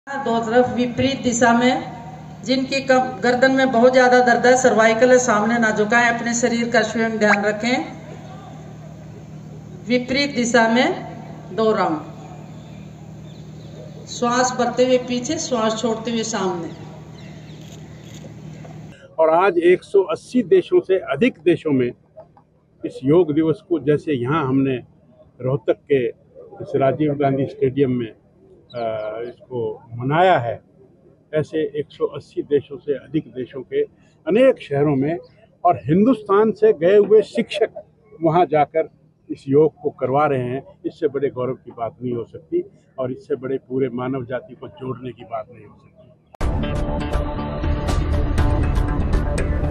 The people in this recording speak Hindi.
दो तरफ विपरीत दिशा में, जिनकी गर्दन में बहुत ज्यादा दर्द है, सर्वाइकल है, सामने ना झुकाएं, अपने शरीर का स्वयं ध्यान रखें। विपरीत दिशा में 2 राउंड, श्वास भरते हुए पीछे, श्वास छोड़ते हुए सामने। और आज 180 देशों से अधिक देशों में इस योग दिवस को, जैसे यहाँ हमने रोहतक के इस राजीव गांधी स्टेडियम में इसको मनाया है, ऐसे 180 देशों से अधिक देशों के अनेक शहरों में, और हिंदुस्तान से गए हुए शिक्षक वहाँ जाकर इस योग को करवा रहे हैं। इससे बड़े गौरव की बात नहीं हो सकती, और इससे बड़े पूरे मानव जाति को जोड़ने की बात नहीं हो सकती।